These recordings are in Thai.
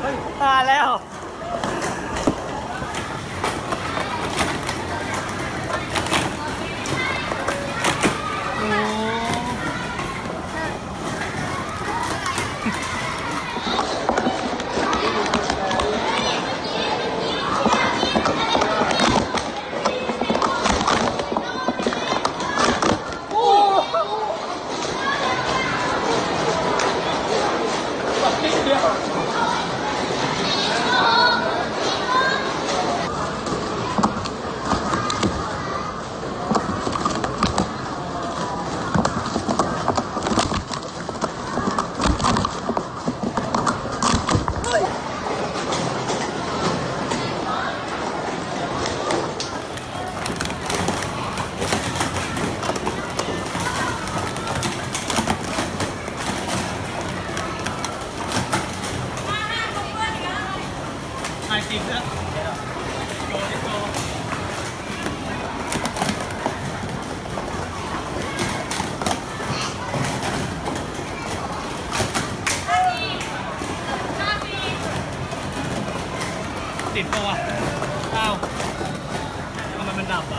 มาแล้วจริงนะโยนโยติดตัวอ้าวทำไมมันดับอ่ะ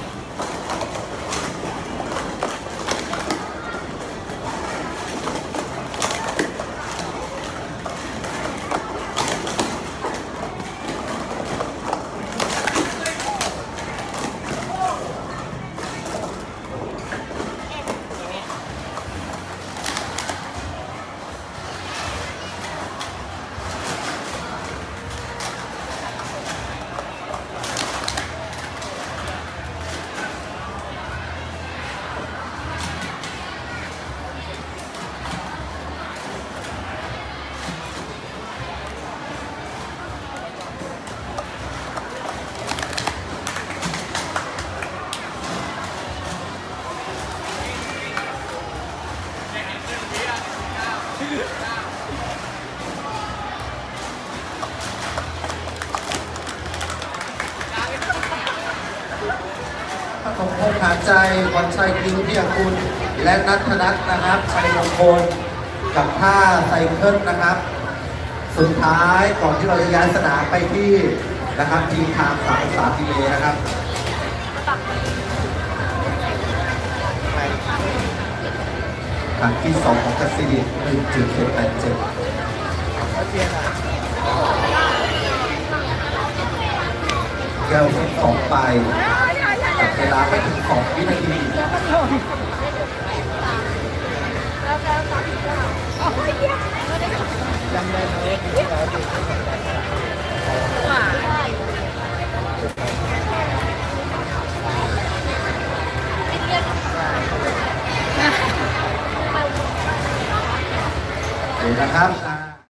ของพงษ์หาใจวันชัยกริ้วที่คุณ และนัทนัทนะครับชัยมงคลกับท่าไซเคิลนะครับสุดท้ายก่อนที่เราจะย้ายสนามไปที่นะครับทีมทาง3 กิโลนะครับครั้งที่2ของกัสซิลิ 1.787แก้วที่2ไปเวลาไม่ถึง2 วินาทีจำได้ไหม